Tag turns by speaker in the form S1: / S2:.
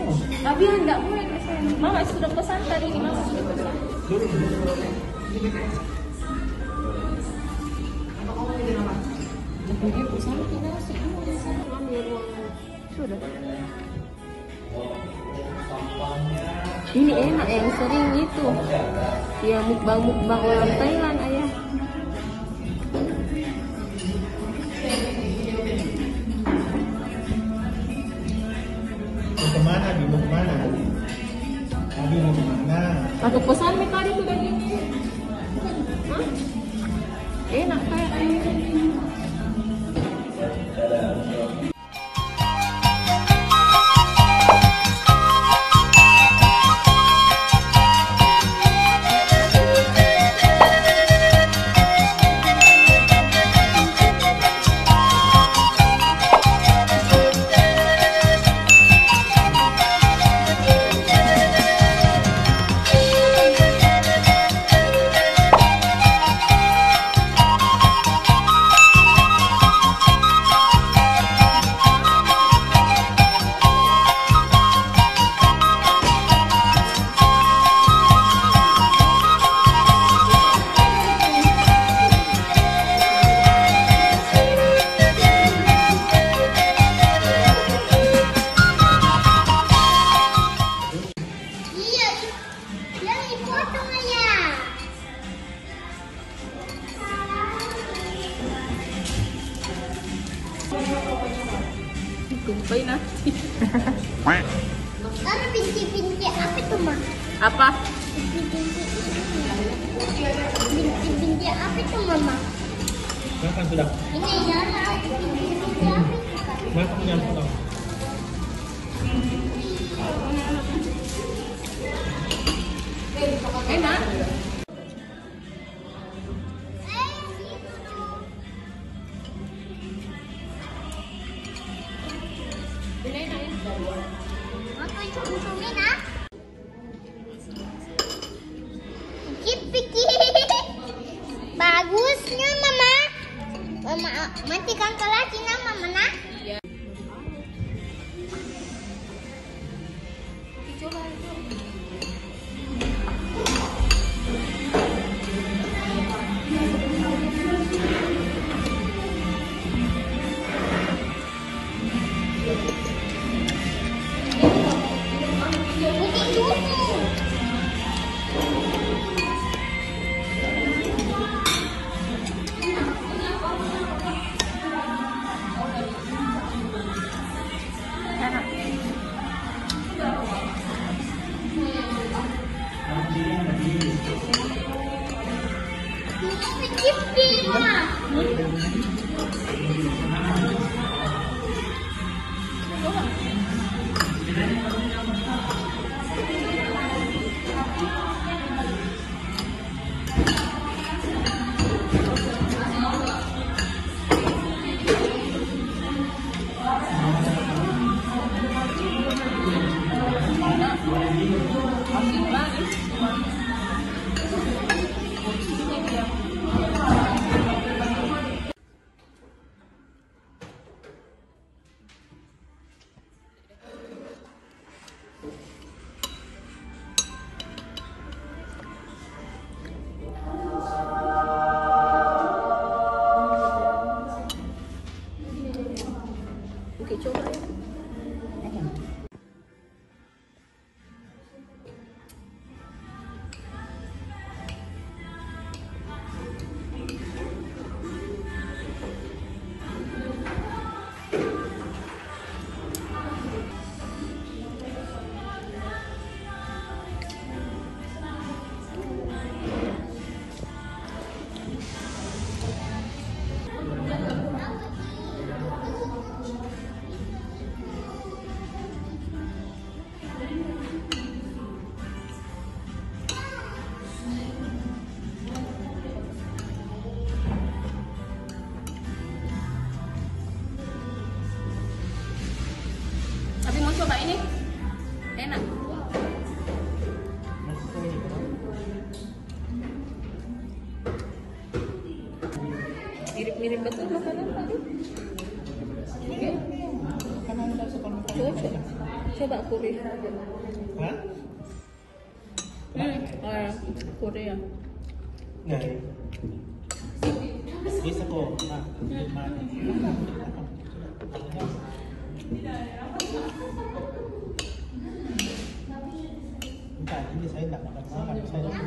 S1: Tapi enggak boleh pesan. Mama sudah pesan tadi, Mama sudah pesan. Jadi pesan kita sih ambil ruangan. Sudah. Ini enak yang sering itu. Ya mukbang orang Thailand ayah.
S2: Kemana? Di mau kemana? Tadi mau kemana?
S1: Aku pesan nih tadi sudah gini. Hah? Enak kayak ini. Kumpay na.
S3: Ano binti-binti? Apa itu, Ma?
S1: Apa?
S3: Binti-binti apa itu, Mama?
S2: Makan sudah.
S3: Ini ya, binti-binti apa itu, Kak?
S2: Makan yang sudah.
S1: Enak.
S3: Mau cium-ciumin, ah? Pikir-pikir. Bagusnya, Mama. Mama, matikan kelacina, Mama, nak. Putih dulu. Pikir-pikir, Mama.
S1: Oke, coba ya. Tapi mau coba ini? Enak. Mirip-mirip betul makanan tadi. Oke. Cocok. Coba Korea.
S2: Hah?
S1: Korea.
S2: Nggak. Bisa kok. Ah, gimana? Bukan, ini saya tidak makan malam. Saya